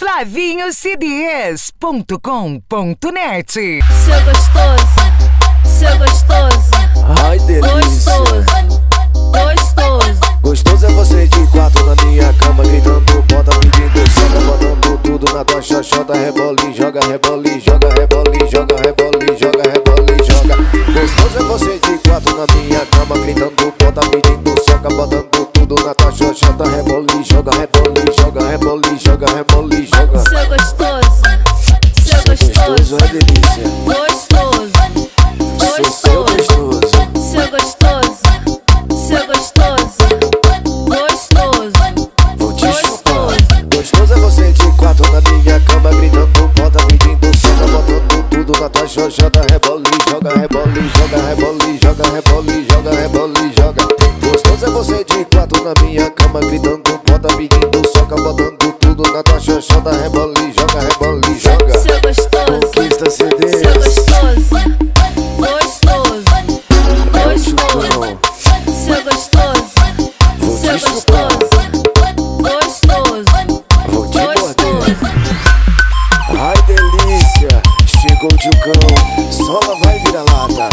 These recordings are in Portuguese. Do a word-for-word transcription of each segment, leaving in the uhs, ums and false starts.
flavinho c d s ponto com ponto net. Seu gostoso, seu gostoso, ai delícia, gostoso, gostoso. Gostoso é você de quatro na minha cama, gritando, bota pedindo soca, botando tudo na tua xoxota, rebole, joga, rebole, joga, rebole, joga, rebole, joga, rebole, joga. Gostoso é você de quatro na minha cama, gritando, bota pedindo soca, botando tudo na tua xoxota, rebole, joga, rebole, joga, rebole, joga, rebole, joga. Seu gostoso, seu gostoso, é delícia, gostoso, seu gostoso, seu gostoso, seu gostoso, gostoso, vou te chupar. Gostoso é você de quatro na minha cama, gritando, bota pedindo soca, botando tudo na tua xoxota, rebole, joga, rebole, joga, rebole, joga, rebole, joga, rebole, joga. Gostoso é você de quatro na minha cama, gritando, bota pedindo soca, botando tudo na tua xoxota, rebole, joga, rebole, joga. seu gostoso, Conquista C D S, seu gostoso, gostoso, gostoso, seu gostoso, vou seu te chupar, gostoso, gostoso, vou te morder. gostoso. Ai delícia, chegou o tchucão, sola vai virar lata.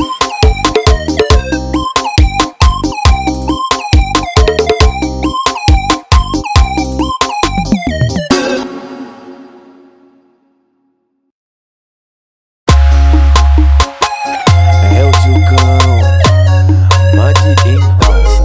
É o tchucão, Madiguinho dança.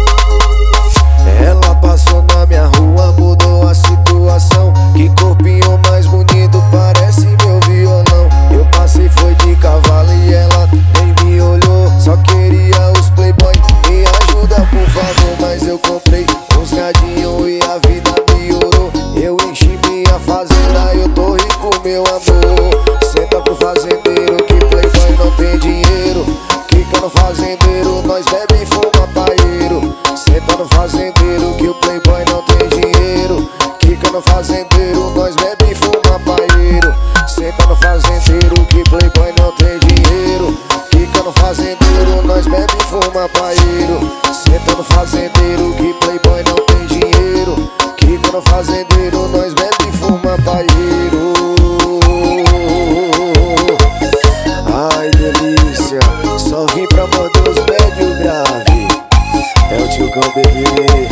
Ela passou na minha rua, mudou a situação. Que corpinho mais bonito, parece meu violão. Eu passei, foi de cavalo e ela nem me olhou. Só queria os playboy, me ajuda por favor. Mas eu comprei uns gadinhos e a vida piorou. Eu enchi minha fazenda, eu tô rico meu amor. Senta pro fazendeiro que playboy não tem dinheiro. Quica no fazendeiro, nós bebe e fuma paeiro. Senta no fazendeiro que o playboy não tem dinheiro. Quica no fazendeiro, nós bebe e fuma paeiro. Senta no fazendeiro que playboy não tem dinheiro. Quica no fazendeiro, nós bebe e fuma paeiro. Senta no fazendeiro que playboy não tem dinheiro. Quica no fazendeiro, nós bebe e fuma paeiro. Ai delícia, só vim pra mandar os médio grave. É o tchucão bebê.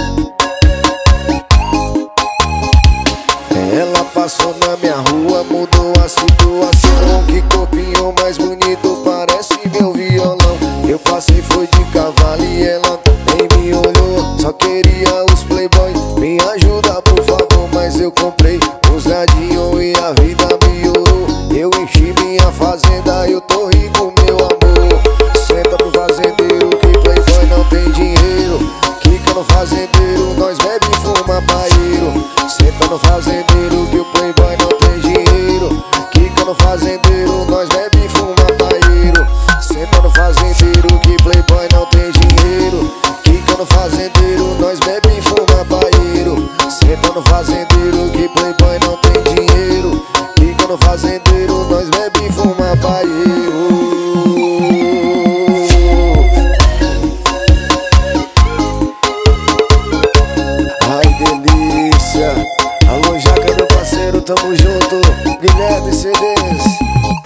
Ela passou na minha rua, mudou a situação. Que corpinho mais bonito, parece meu violão. Eu passei, foi de cavalo e ela nem me olhou. Só queria os playboy, me ajuda por favor. Mas eu comprei uns gadinhos e a vida piorou. Eu enchi minha fazenda, eu tô rico meu amor. Senta pro fazendeiro que playboy não tem dinheiro. Quica no fazendeiro, nós bebe e fuma paeiro. Senta no fazendeiro que o playboy não tem dinheiro. Quica no fazendeiro, nós bebe e fuma paeiro. Senta no fazendeiro que playboy não tem dinheiro. Quica no fazendeiro, nós bebe e fuma paeiro. Senta no fazendeiro que playboy não tem dinheiro. Quica no fazendeiro, nós bebe e fuma paeiro. Ai delícia, alô Jaca meu parceiro, tamo junto, Guilherme C D S.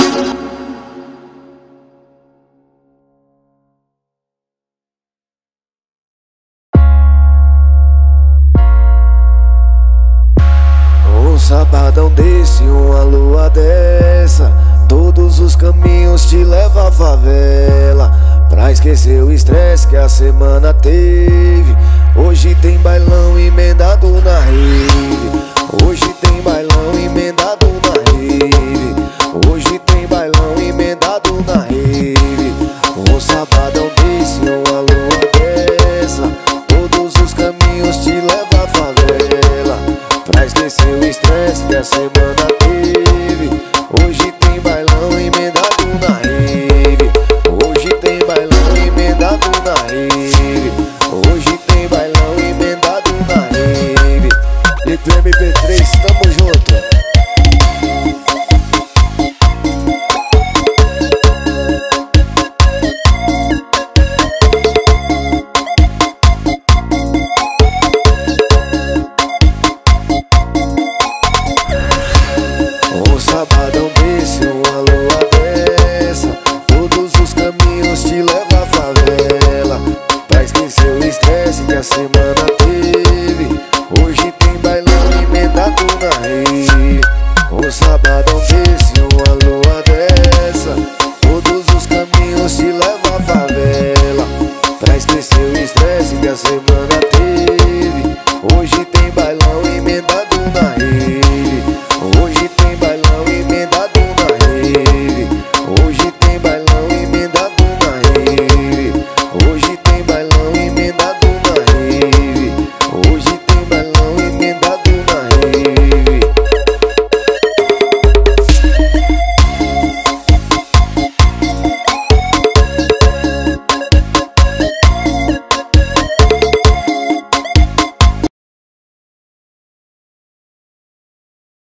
Um sabadão desse, uma lua dessa, todos os caminhos te levam à favela. Pra esquecer o estresse que a semana teve, hoje tem bailão emendado na rede. Hoje tem bailão emendado na rede. Hoje tem bailão emendado na rede. Um sabadão desse, uma lua dessa, todos os caminhos te levam à favela. Pra esquecer o estresse que a semana teve, hoje tem bailão emendado na rede. Hoje tem bailão emendado na rede. Hoje tem bailão emendado na rede. Lito M P três, tamo junto. sabadão